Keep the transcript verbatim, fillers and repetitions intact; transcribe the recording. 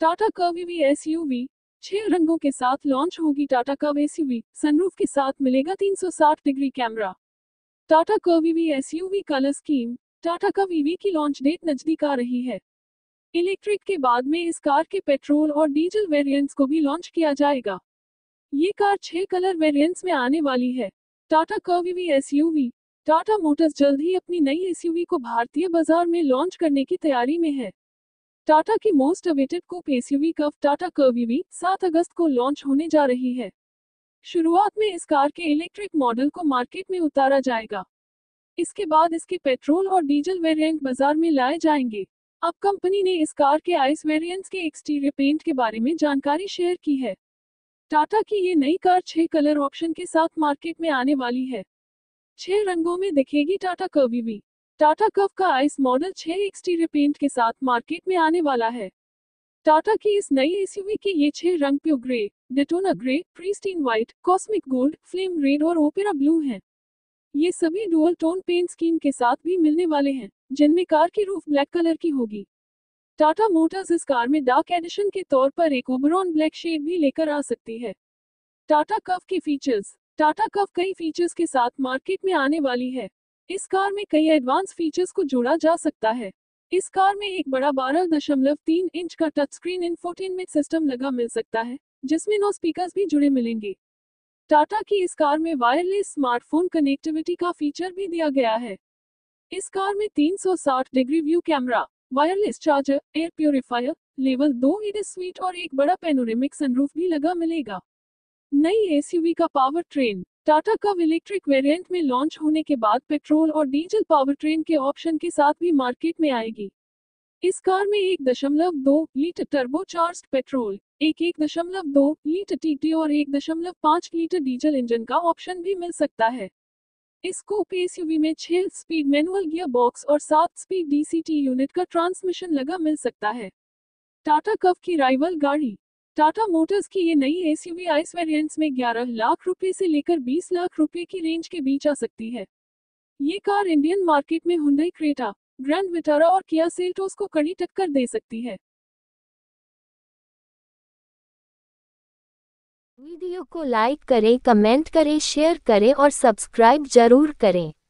Tata Curvv EV SUV छह रंगों के साथ लॉन्च होगी। टाटा कर्व एसयूवी सनरूफ के साथ मिलेगा तीन सौ साठ degree camera. Tata Curvv EV SUV colour scheme. Tata Curvv EV की लॉन्च डेट नजदीक आ रही है। इलेक्ट्रिक के बाद में इस कार के पेट्रोल और डीजल वेरिएंट्स को भी लॉन्च किया जाएगा। ये कार छह कलर वेरिएंट्स में आने वाली है। Tata Curvv EV SUV. Tata Motors जल्द ही अपनी नई एसयूवी को भारतीय बाजार में लॉन्च करने की तैयारी में है। टाटा की most awaited coupe SUV Curvv Tata Curvv EV सात अगस्त को लॉन्च होने जा रही है। शुरुआत में इस कार के इलेक्ट्रिक मॉडल को मार्केट में उतारा जाएगा। इसके बाद इसके पेट्रोल और डीजल वेरिएंट बाजार में लाए जाएंगे। अब कंपनी ने इस कार के आइस वेरिएंट्स के एक्सटीरियर पेंट के बारे में जानकारी शेयर की है। टाटा की ये नई कार छह कलर ऑप्शन के साथ मार्केट में आने वाली है। छह रंगों में दिखेगी Tata Curvv EV. Tata Curvv का आइस मॉडल छह एक्सटीरियर पेंट के साथ मार्केट में आने वाला है। टाटा की इस नई एसयूवी के ये छह रंग pure grey, Daytona grey, pristine white, cosmic gold, flame red और ओपेरा ब्लू हैं। ये सभी डुअल टोन पेंट स्कीम के साथ भी मिलने वाले हैं, जिनमें कार की रूफ ब्लैक कलर की होगी। टाटा मोटर्स इस कार में डार्क एडिशन के तौर पर एक ओबरॉन ब्लैक शेड भी लेकर आ सकती है। टाटा कर्व के फीचर्स। टाटा कर्व कई फीचर्स के साथ मार्केट में आने वाली है। इस कार में कई एडवांस फीचर्स को जोड़ा जा सकता है। इस कार में एक बड़ा बारह दशमलव तीन इंच का टच स्क्रीन इंफोटेनमेंट सिस्टम लगा मिल सकता है, जिसमें नौ स्पीकर्स भी जुड़े मिलेंगे। टाटा की इस कार में वायरलेस स्मार्टफोन कनेक्टिविटी का फीचर भी दिया गया है। इस कार में तीन सौ साठ degree view camera, wireless charger, air purifier, level दो ईडी स्वीट और एक बड़ा पैनोरेमिक सनरूफ भी लगा मिलेगा। नई एसयूवी का power train. Tata Curvv electric variant में लॉन्च होने के बाद पेट्रोल और डीजल पावर ट्रेन के ऑप्शन के साथ भी मार्केट में आएगी। इस कार में एक दशमलव दो लीटर टर्बो चार्ज्ड पेट्रोल, एक एक दशमलव दो लीटर टीटी और एक दशमलव पाँच लीटर डीजल इंजन का ऑप्शन भी मिल सकता है। इस कूप एसयूवी में छह स्पीड मैनुअल गियर बॉक्स और सात स्पीड डीसीटी यूनिट का ट्रांसमिशन लगा मिल सकता है। टाटा कर्व की राइवल गाड़ी। टाटा मोटर्स की ये नई एसयूवी आइस वेरिएंट्स में ग्यारह लाख रुपए से लेकर बीस लाख रुपए की रेंज के बीच आ सकती है। ये कार इंडियन मार्केट में हुंडई क्रेटा, ग्रैंड विटारा और किया सेल्टोस को कड़ी टक्कर दे सकती है। वीडियो को लाइक करें, कमेंट करें, शेयर करें और सब्सक्राइब जरूर करें।